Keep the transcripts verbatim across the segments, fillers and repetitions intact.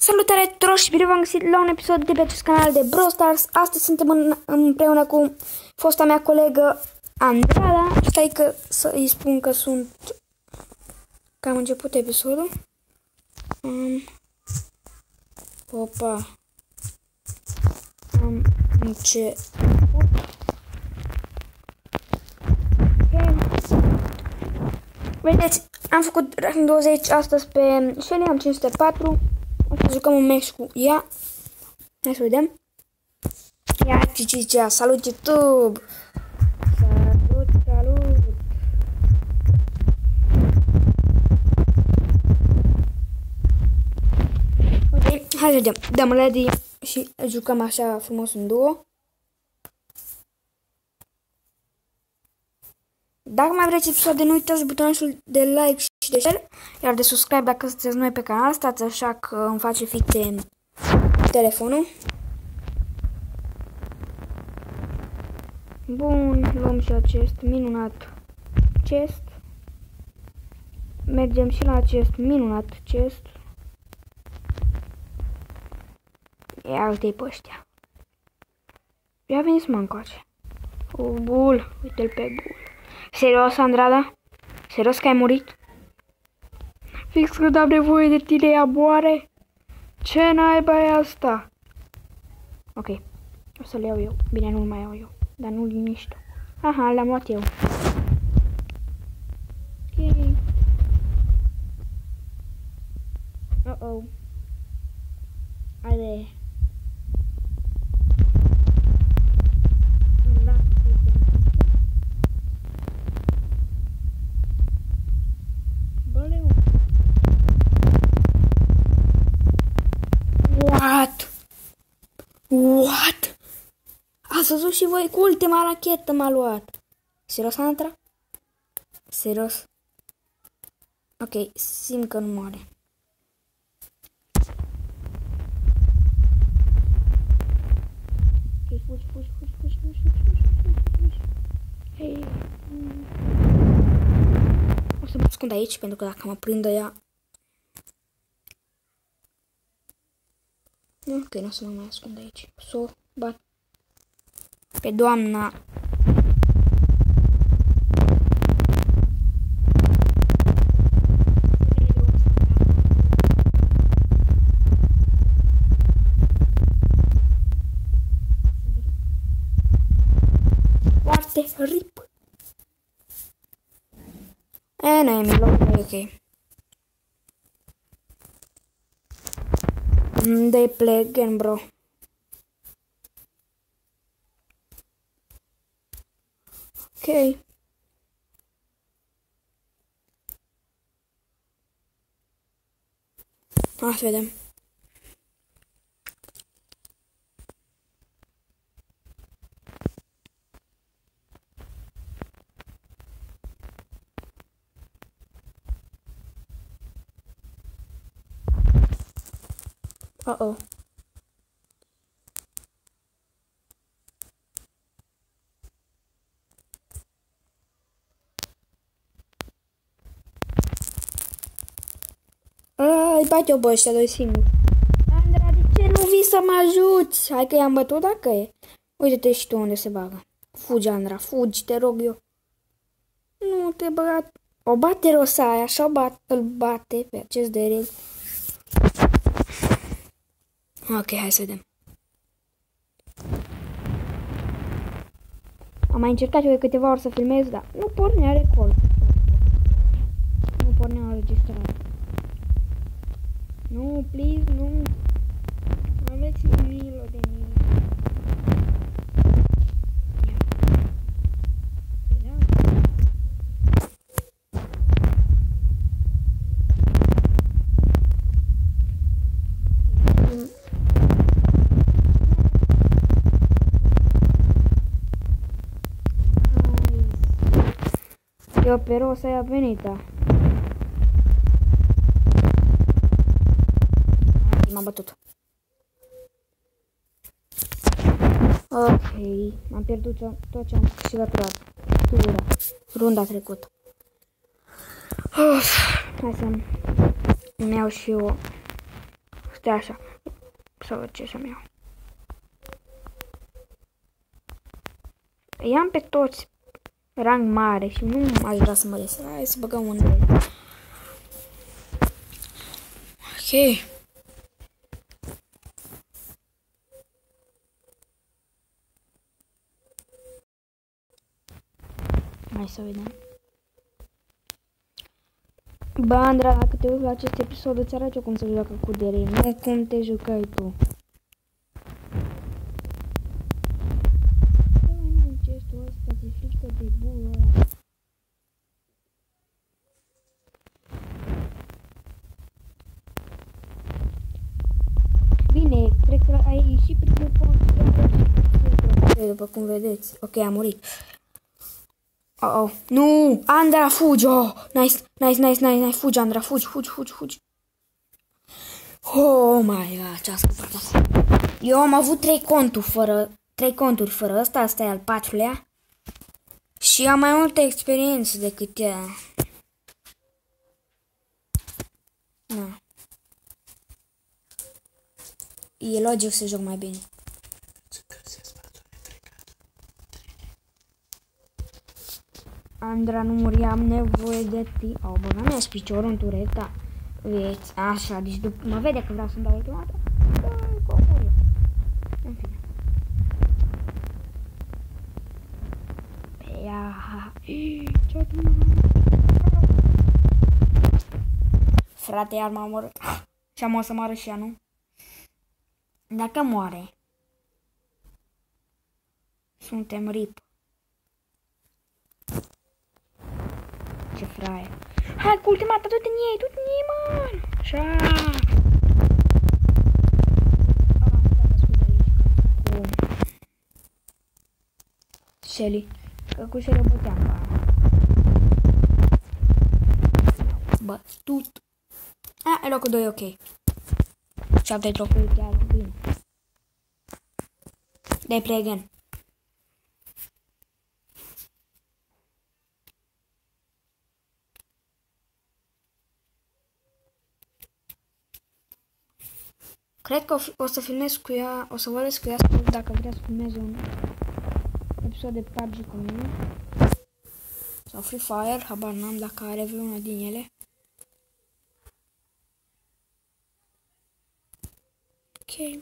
Salutare tuturor și bine v-am găsit la un episod de pe acest canal de Brawl Stars. Astăzi suntem în, împreună cu fosta mea colegă Andrada. Stai că să îi spun că sunt... că am început episodul. Um, opa. Am început. Vedeți, am făcut rank douăzeci astăzi pe Shelly, am cinci sute patru. O să jucăm un match cu ea. Hai să vedem. Ia ce zicea, salut YouTube! Salut, salut! Ok, hai să vedem. Dăm ready și jucăm așa frumos în duo. Dacă mai vreți episoade, nu uitați butonul de like și de share, iar de subscribe dacă sunteți noi pe canal, stați așa că îmi face fițe telefonul. Bun, luăm și acest minunat chest. Mergem și la acest minunat chest. Ia uite-i pe ăștia. Ia veniți mă încoace. O, Bul, uite-l pe Bul. Serios, Andrada? Serios că ai murit? Fix când am nevoie de tine, ea boare? Ce naiba e asta? Ok, o să le iau eu. Bine, nu-l mai iau eu, dar nu liniște. Aha, l-am luat eu. Ok. Uh-oh. Haide. What? What? Ați văzut și voi cu ultima rachetă m-a luat. Serios, Antra? Serios? Ok, simt că nu moare. Ok, fugi, fugi, fugi, fugi, fugi, fugi, fugi, fugi. Hei. O să mă ascund aici, pentru că dacă mă prindă ea... Ok, nu o să mă mai ascund aici. S-o bat pe doamna. Foarte rip. E, nu e miloc, e ok. They play again, bro. Ok. Hai să vedem. Uh-oh. Îi bat eu, bă, ăștia doi singuri. Andra, de ce nu vii să mă ajuți? Hai că i-am bătut dacă e. Uite-te și tu unde se bagă. Fugi, Andra, fugi, te rog eu. Nu te băga. O bate Rosaia, așa o bat, îl bate pe acest Daryl. Ok, hai să vedem. Am mai încercat eu de câteva ori să filmez, dar nu pornea record. Nu pornea înregistrare. Nu, please, nu. Aveți milă de mine. Eu pe Rosa i-a venit, da. M-am bătut. Ok, am pierdut tot ce am câștigat tura. Runda trecută. Uf, hai să-mi iau și eu Stai așa. Să văd ce să-mi iau. I-am pe toți rang mare și nu aș vrea să mă des. Hai să băgăm un rei. Ok. Hai să vedem. Bă, Andra, dacă te uiți la acest episod, îți arăt eu cum se joacă cu D R, nu cum te jucai tu. Nu, gestul ăsta, ți-e frică de bulul ăla. Bine, cred că ai ieșit primul punct. După cum vedeți. Ok, a murit. Oh, oh. Nu! Andra, fugi! Oh! Nice, nice, nice, nice, nice. Fugi, Andra, fugi, fugi, fugi, fugi. Oh my god, ce-a scăpat asta. Eu am avut trei conturi fără, trei conturi fără ăsta, asta e al patrulea. Și am mai multă experiență decât ea. Na. E logic să joc mai bine. Andra, nu muri, am nevoie de ti. Au, bă, mi-a piciorul în tureta. Veți, așa, deci după, mă vede că vreau să-mi dau ultima dată. Dă-i, comori. În fine. Pe ia. Ce-o frate, iar m-a omorât. Și am o să moară și ea, nu? Dacă moare, suntem rip. Ce fraie. Hai cu ultima dată, du-te în ei, du-te în ei, man! Așa! Cu Shelly. Că cu Shelly o băteam, bă. Bătut. A, e locul doi, ok. șapte trofei, chiar bine. Dai play again. Cred că o, o să filmez cu ea, o să vorbesc cu ea dacă vrea să filmeze un episod de P U B G cu mine. Sau Free Fire, habar n-am dacă are vreuna din ele. Ok.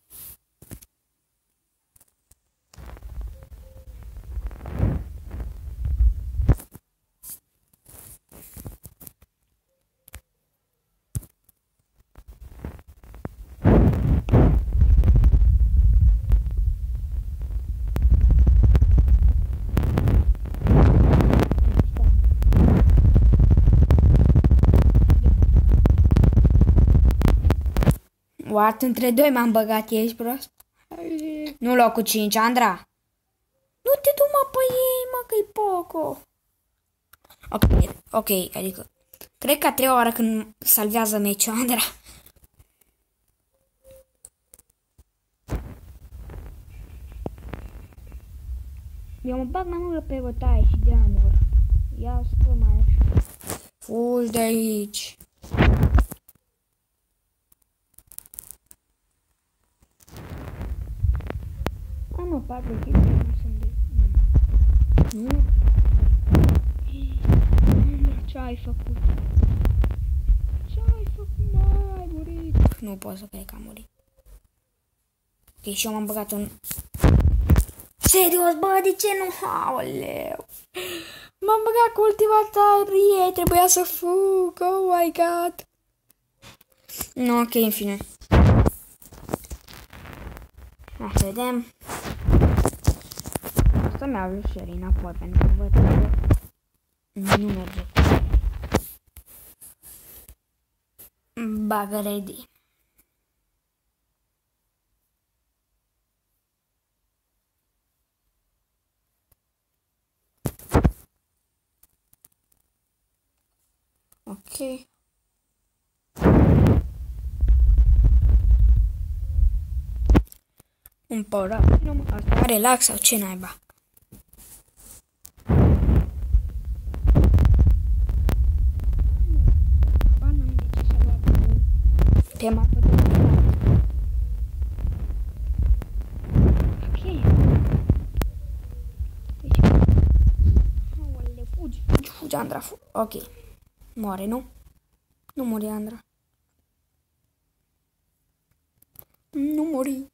What? Între doi m-am băgat, ești prost? Nu locul cinci, Andra. Nu te du mă pe ei, mă, că-i Poco. Ok, ok, adică cred că a treia oară când salvează meciul, Andra. Eu mă bag mai mult pe bătaie și de amor. Ia stă mai așa. Fugi de aici. Am o patru chestii, nu sunt de... Nu? Ce ai făcut? Ce ai făcut, mă? Ai murit? Nu pot să cred că am murit. Ok, și eu m-am băgat în... Serios, bă, de ce nu? Aoleu! M-am băgat cu ultima tarie, trebuia să fug, oh my god! No, ok, în fine. Hai să vedem. O să-mi iau Shelly înapoi, pentru că văd că nu merge. Bagă ready. Ok. Un power-up. Nu mă, asta relax sau ce naiba? Tema Andra. Ok. Moare, nu? Nu muri, Andra. Nu muri.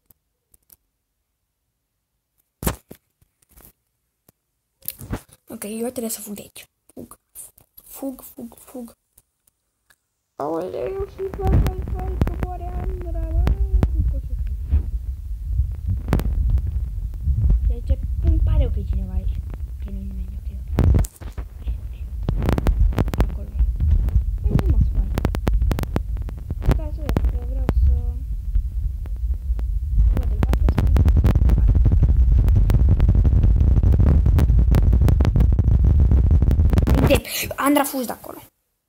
Ok, eu trebuie să fug de aici. Fug. Fug, fug, fug. Aoleu, și vai, vai, vai, că moare Andra, bă. Nu pot să cred. Și aici îmi pare rău că e cineva aici. Că nu-i nimeni, ok, ok. Acolo. Păi nu mă spune. Stai să văd, că vreau să... Văd, îl bate să uite, Andra, fugi de acolo.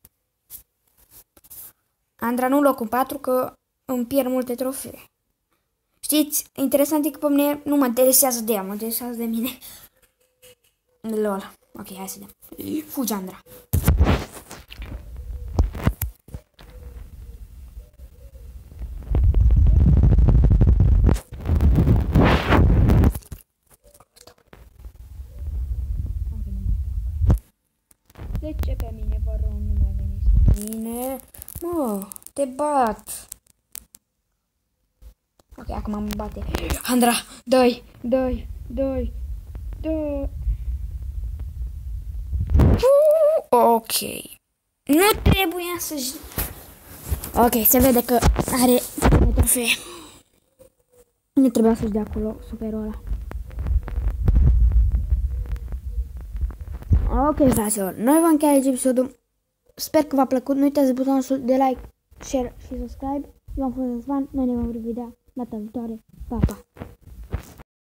Andra, nu locul patru, că îmi pierd multe trofee. Știți, interesant e că pe mine nu mă interesează de ea, mă interesează de mine. Lol. Ok, hai să dăm. Fugi, Andra. De ce pe mine, vă rog, nu mai veniți pe mine? Mă, te bat. Ok, acum mă bate. Andra, dă-i, dă-i, dă-i, dă. Ok. Nu trebuia să-și... Ok, se vede că are trofee. Nu trebuia să-și dea acolo superul ăla. Ok, fraților, noi vom încheia aici episodul. Sper că v-a plăcut. Nu uitați butonul de like, share și subscribe. Eu am fost Răzvan, noi ne vom revedea data viitoare. Pa, pa!